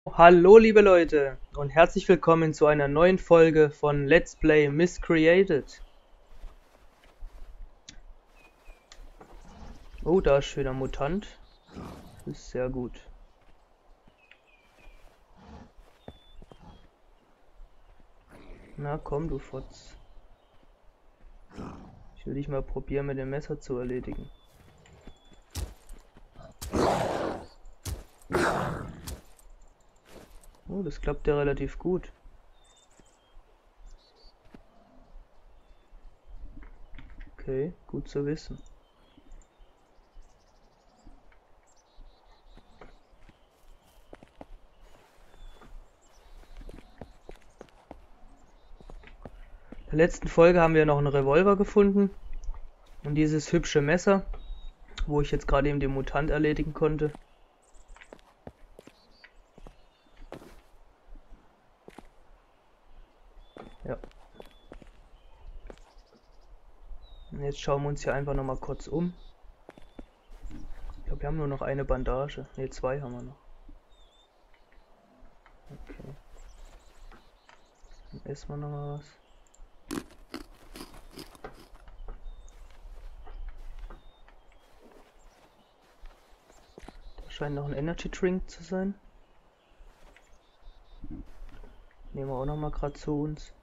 Hallo liebe Leute und herzlich willkommen zu einer neuen Folge von Let's Play Miscreated. Oh, da ist schon wieder ein Mutant. Das ist sehr gut. Na komm, du Fotz. Ich will dich mal probieren, mit dem Messer zu erledigen. Oh, das klappt ja relativ gut. Okay, gut zu wissen. In der letzten Folge haben wir noch einen Revolver gefunden und dieses hübsche Messer, wo ich jetzt gerade eben den Mutant erledigen konnte. Ja. Und jetzt schauen wir uns hier einfach nochmal kurz um. Ich glaube, wir haben nur noch eine Bandage. Ne, zwei haben wir noch. Okay. Dann essen wir nochmal was. Da scheint noch ein Energy Drink zu sein. Nehmen wir auch nochmal gerade zu uns.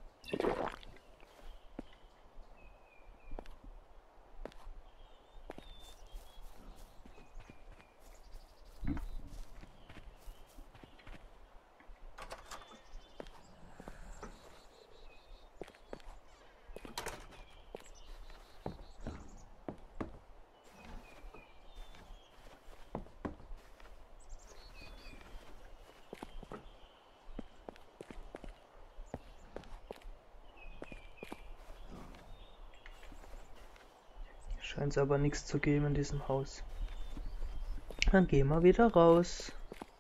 Scheint es aber nichts zu geben in diesem Haus. Dann gehen wir wieder raus.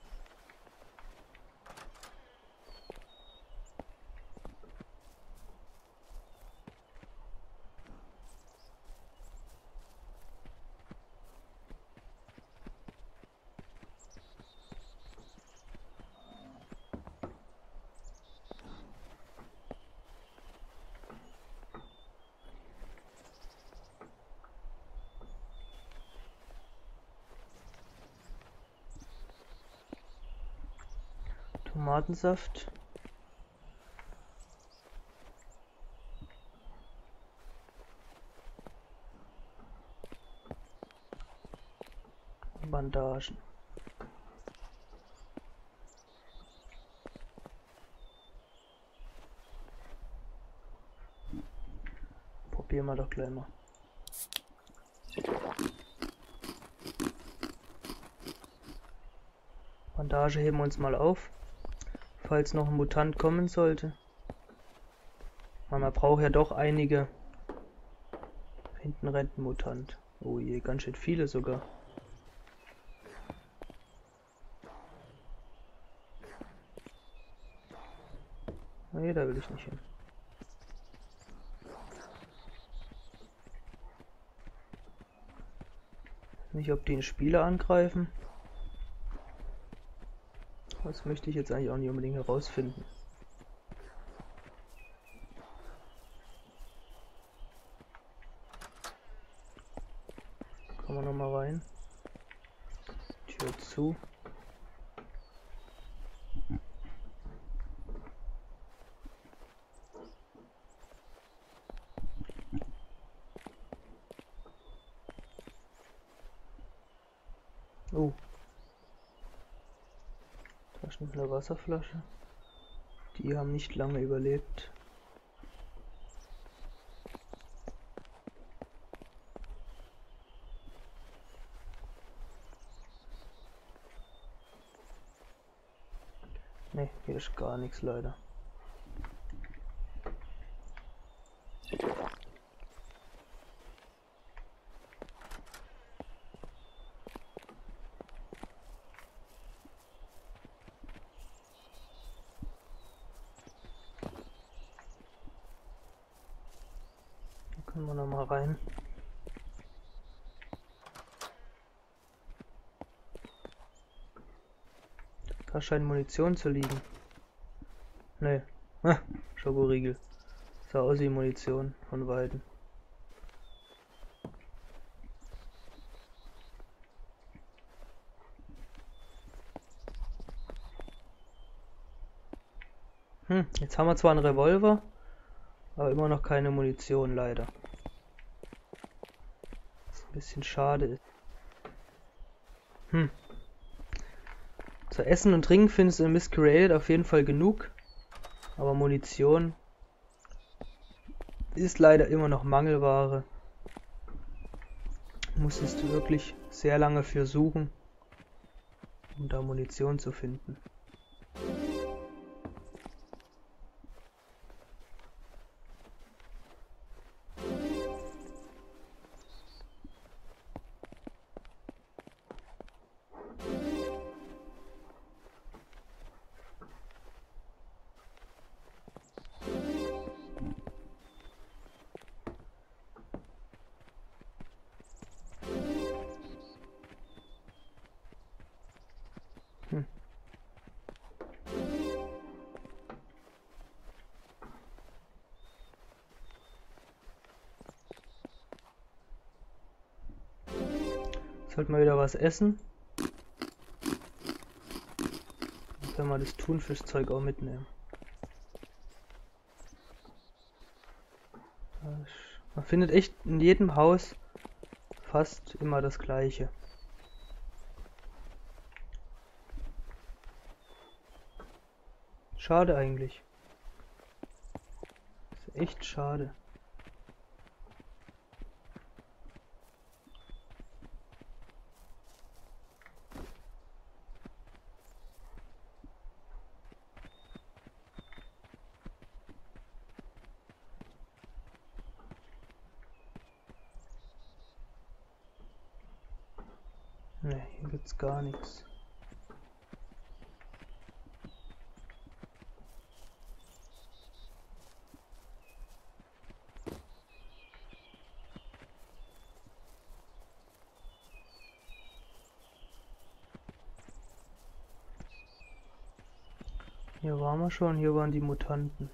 Tomatensaft. Bandagen. Probieren wir doch gleich mal. Bandage heben wir uns mal auf, falls noch ein Mutant kommen sollte. Aber man braucht ja doch einige. Hinten rennt ein Mutant. Oh je, ganz schön viele sogar. Nee, da will ich nicht hin. Nicht, ob die einen Spieler angreifen. Das möchte ich jetzt eigentlich auch nicht unbedingt herausfinden. Kommen wir nochmal rein. Tür zu. Oh. Da ist eine Wasserflasche. Die haben nicht lange überlebt. Ne, hier ist gar nichts leider. Da können wir noch mal rein. Da scheint Munition zu liegen. Ne. Ah, Schokoriegel. Sah aus wie Munition von Weitem. Jetzt haben wir zwar einen Revolver, aber immer noch keine Munition, leider. Was ein bisschen schade ist. Zu Essen und Trinken findest du in Masquerade auf jeden Fall genug. Aber Munition ist leider immer noch Mangelware. Musstest du wirklich sehr lange für suchen, um da Munition zu finden. Sollten wir wieder was essen. Dann können wir das Thunfischzeug auch mitnehmen. Man findet echt in jedem Haus fast immer das Gleiche. Schade eigentlich. Ist echt schade. Ne, hier gibt's gar nichts. Hier waren wir schon, hier waren die Mutanten.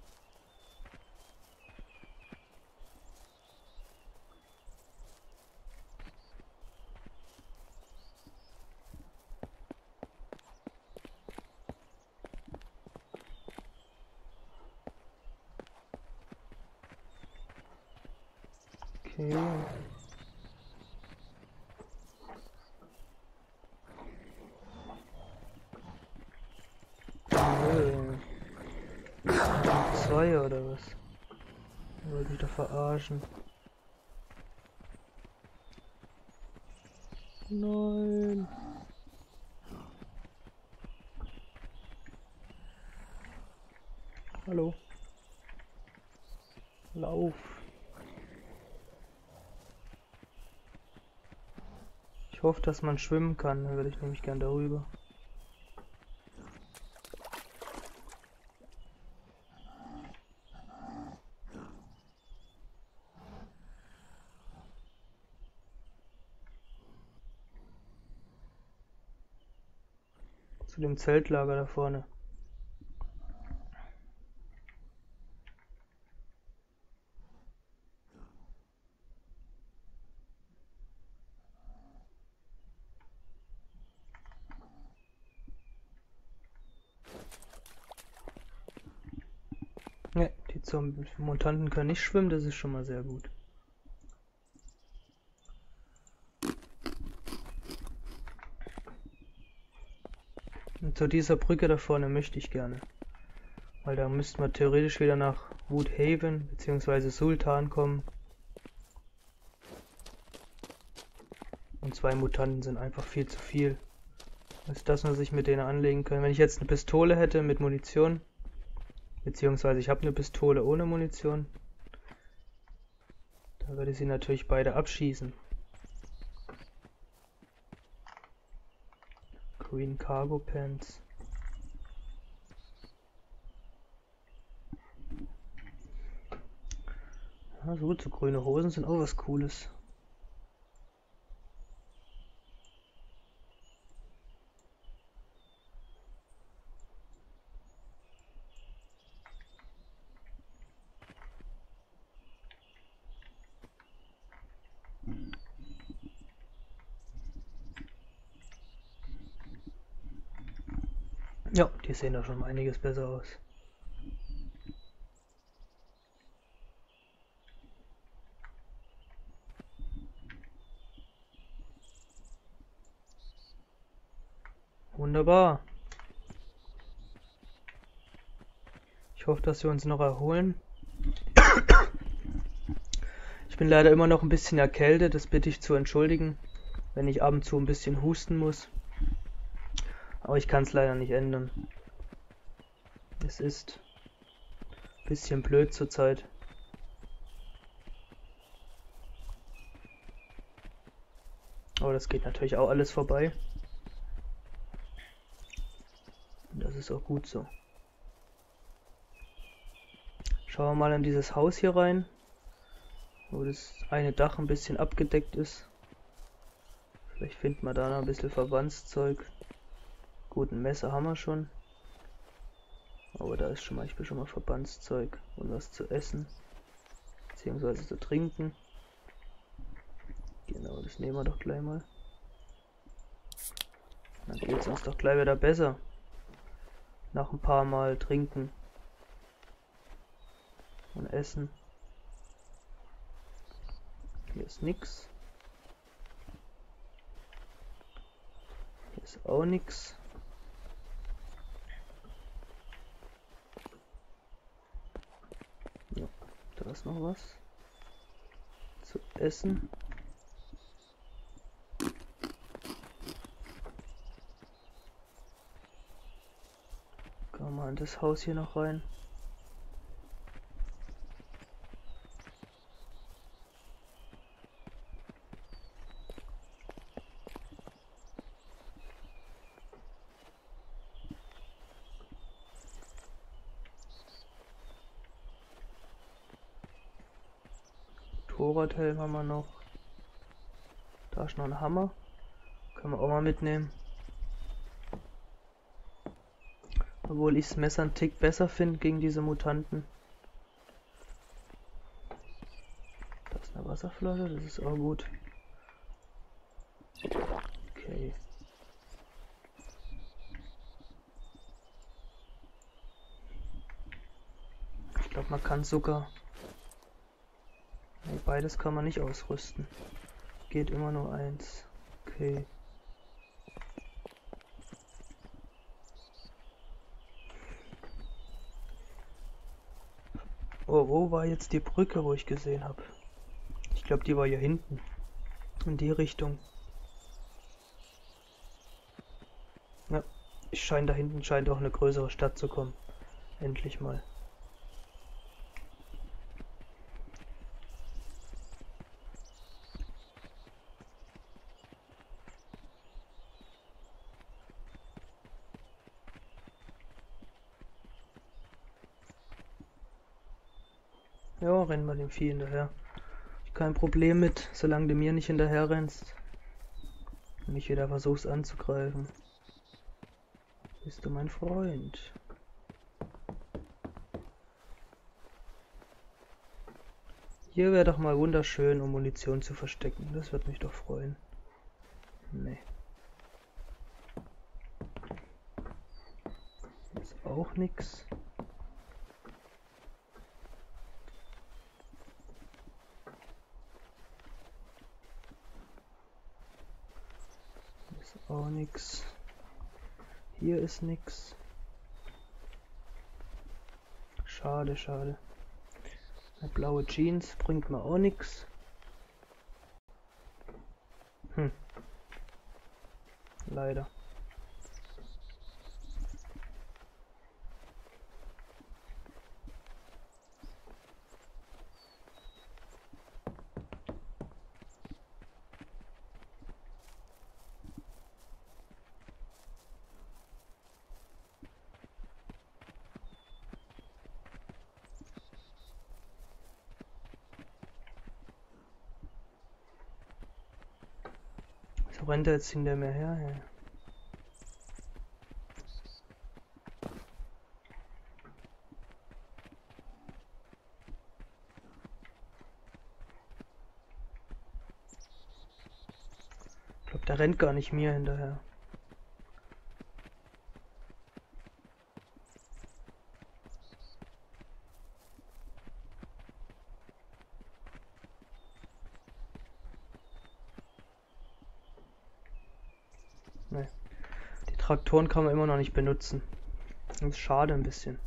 Okay. Zwei oder was? Wollte mich doch verarschen. Nein. Hallo. Lauf. Ich hoffe, dass man schwimmen kann, dann würde ich nämlich gern darüber. Zu dem Zeltlager da vorne. Ja, die Mutanten können nicht schwimmen, das ist schon mal sehr gut. Und zu dieser Brücke da vorne möchte ich gerne. Weil da müssten wir theoretisch wieder nach Woodhaven bzw. Sultan kommen. Und zwei Mutanten sind einfach viel zu viel. Das ist das, was ich mit denen anlegen kann. Wenn ich jetzt eine Pistole hätte mit Munition, beziehungsweise ich habe eine Pistole ohne Munition, da würde ich sie natürlich beide abschießen. Green Cargo Pants. Ja, so gut, so grüne Hosen sind auch was Cooles. Ja, die sehen da schon um einiges besser aus. Wunderbar. Ich hoffe, dass wir uns noch erholen. Ich bin leider immer noch ein bisschen erkältet, das bitte ich zu entschuldigen, wenn ich ab und zu ein bisschen husten muss. Aber ich kann es leider nicht ändern. Es ist ein bisschen blöd zurzeit. Aber das geht natürlich auch alles vorbei. Und das ist auch gut so. Schauen wir mal in dieses Haus hier rein, wo das eine Dach ein bisschen abgedeckt ist. Vielleicht finden wir da noch ein bisschen Verbandszeug. Gut, ein Messer haben wir schon. Aber da ist schon mal, ich bin schon mal Verbandszeug und was zu essen. Beziehungsweise zu trinken. Genau, das nehmen wir doch gleich mal. Dann geht es uns doch gleich wieder besser. Nach ein paar Mal trinken. Und essen. Hier ist nix. Hier ist auch nix. Ja, da ist noch was zu essen. Gehen wir mal in das Haus hier noch rein. Torwarthelm haben wir noch. Da ist noch ein Hammer. Können wir auch mal mitnehmen. Obwohl ich das Messer einen Tick besser finde gegen diese Mutanten. Da ist eine Wasserflasche, das ist auch gut. Okay. Ich glaube, man kann sogar... Nee, beides kann man nicht ausrüsten. Geht immer nur eins. Okay. Oh, wo war jetzt die Brücke, wo ich gesehen habe? Ich glaube, die war hier hinten. In die Richtung. Ja, da hinten scheint auch eine größere Stadt zu kommen. Endlich mal. Ja, rennen wir dem Vieh hinterher. Kein Problem mit, solange du mir nicht hinterher rennst. Und nicht wieder versuchst anzugreifen. Bist du mein Freund? Hier wäre doch mal wunderschön, um Munition zu verstecken. Das wird mich doch freuen. Nee. Ist auch nix. Ist auch nix. Hier ist nix. Schade, schade. Eine blaue Jeans bringt mir auch nix. Leider. So rennt er jetzt hinter mir her. Ja. Ich glaube, der rennt gar nicht mir hinterher. Traktoren kann man immer noch nicht benutzen. Das ist schade ein bisschen.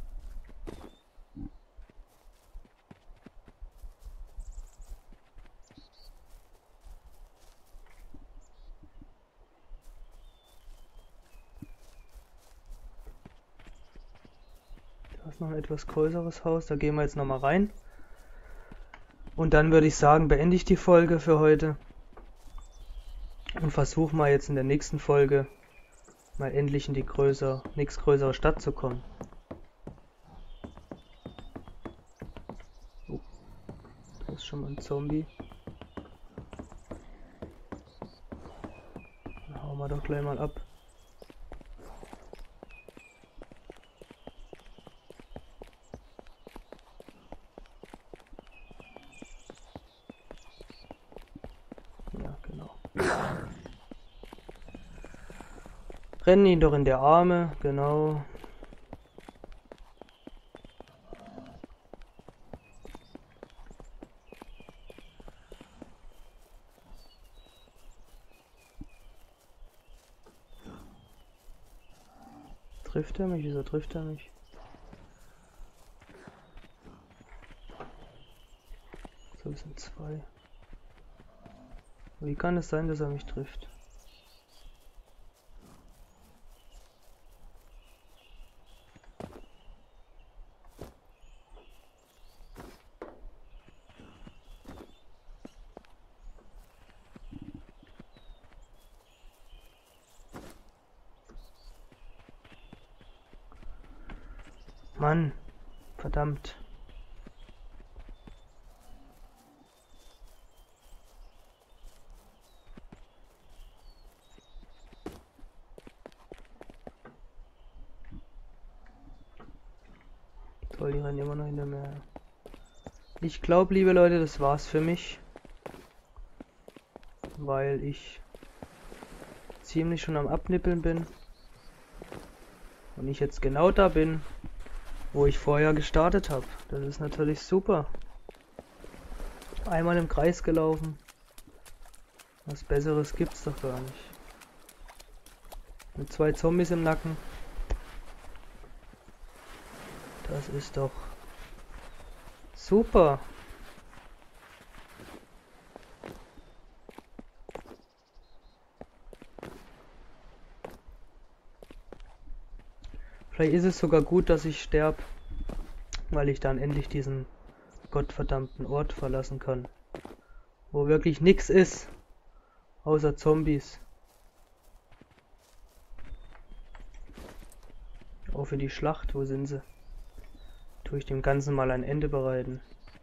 Da ist noch ein etwas größeres Haus, da gehen wir jetzt nochmal rein. Und dann würde ich sagen, beende ich die Folge für heute. Und versuche mal jetzt in der nächsten Folge mal endlich in die nächstgrößere Stadt zu kommen. Oh, da ist schon mal ein Zombie. Dann hauen wir doch gleich mal ab. Ja, genau. Rennen ihn doch in der Arme, genau. Trifft er mich? Wieso trifft er mich? So, es sind zwei. Wie kann es sein, dass er mich trifft? Mann, verdammt. Toll, die rennen immer noch hinter mir. Ich glaube, liebe Leute, das war's für mich. Weil ich ziemlich schon am Abnippeln bin. Und ich jetzt genau da bin, wo ich vorher gestartet habe. Das ist natürlich super. Einmal im Kreis gelaufen. Was Besseres gibt's doch gar nicht. Mit 2 Zombies im Nacken. Das ist doch super. Vielleicht ist es sogar gut, dass ich sterbe, weil ich dann endlich diesen gottverdammten Ort verlassen kann, wo wirklich nichts ist, außer Zombies. Auch für die Schlacht, wo sind sie? Tue ich dem Ganzen mal ein Ende bereiten.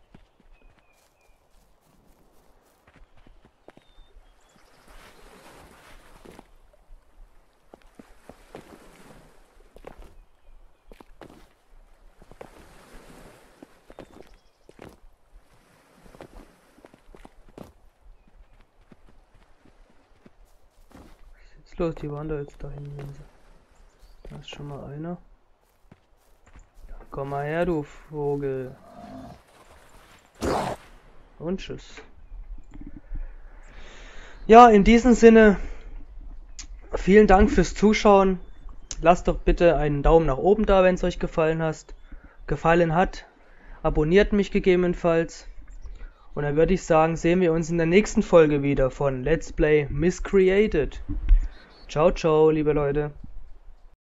Was ist los? Die waren da jetzt da hinten. Da ist schon mal einer. Komm mal her, du Vogel. Und tschüss. Ja, in diesem Sinne, vielen Dank fürs Zuschauen. Lasst doch bitte einen Daumen nach oben da, wenn es euch gefallen hat. Abonniert mich gegebenenfalls. Und dann würde ich sagen, sehen wir uns in der nächsten Folge wieder von Let's Play Miscreated. Ciao, ciao, liebe Leute.